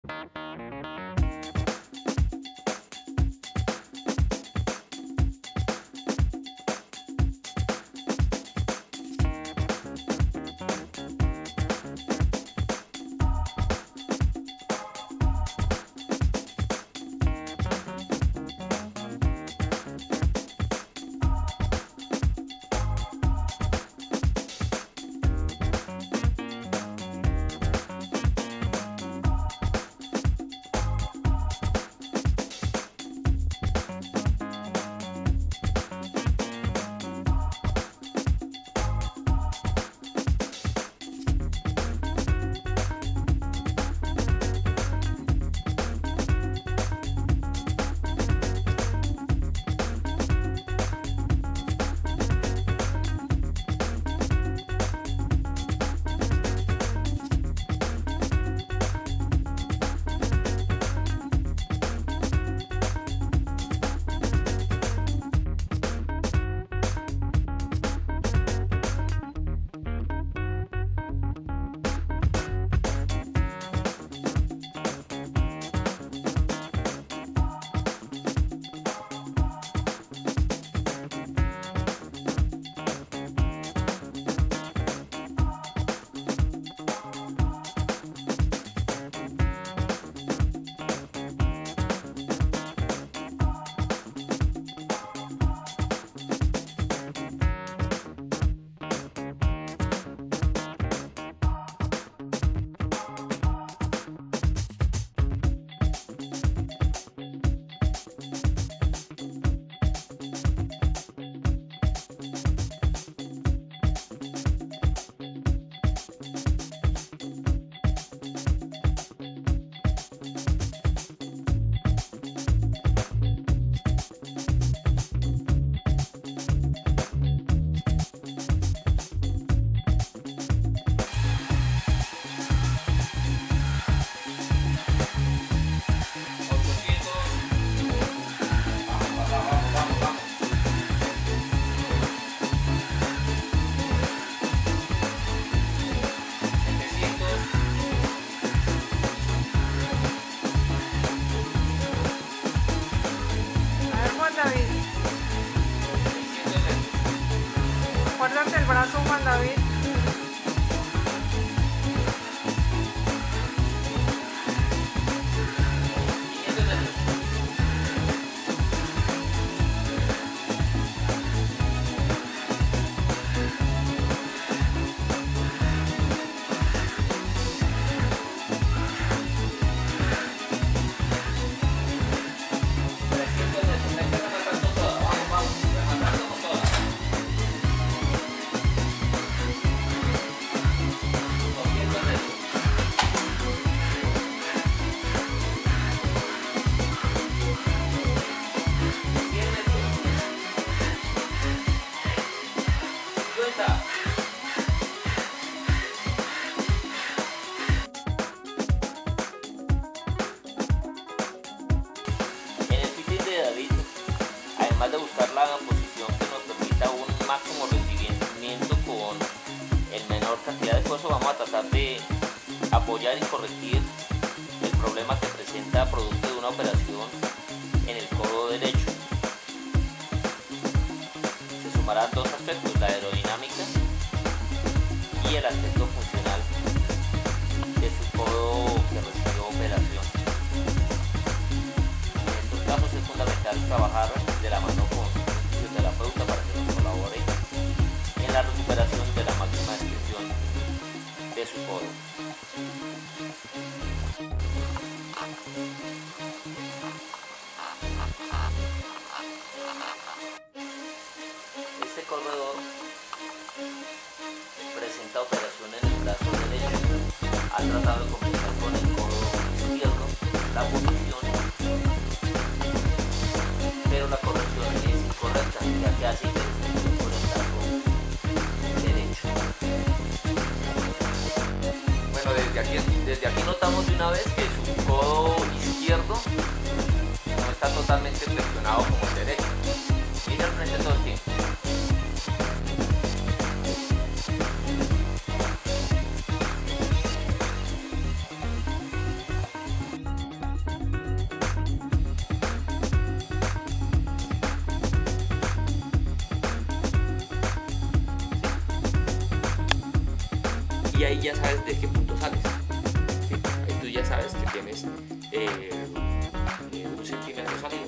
Guárdate el brazo, Juan David. Además de buscar la posición que nos permita un máximo rendimiento con el menor cantidad de esfuerzo, vamos a tratar de apoyar y corregir el problema que presenta producto de una operación en el codo derecho. Se sumarán dos aspectos, la aerodinámica y el aspecto funcional de su codo que recibió operación. En estos casos es fundamental trabajar de la mano con el fisioterapeuta para que nos colabore en la recuperación de la máxima expresión de su codo. Este corredor presenta operación en el brazo derecho. Ha tratado de comenzar con el codo izquierdo, la posición, pero la corrección es incorrecta, ya que hace interferencia con el brazo derecho. Bueno, desde aquí notamos de una vez que su codo izquierdo no está totalmente flexionado como el derecho. Mira al frente todo el tiempo. ahí ya sabes de qué punto sales. ¿Sí? Ahí tú ya sabes que tienes 1 centímetro de salida.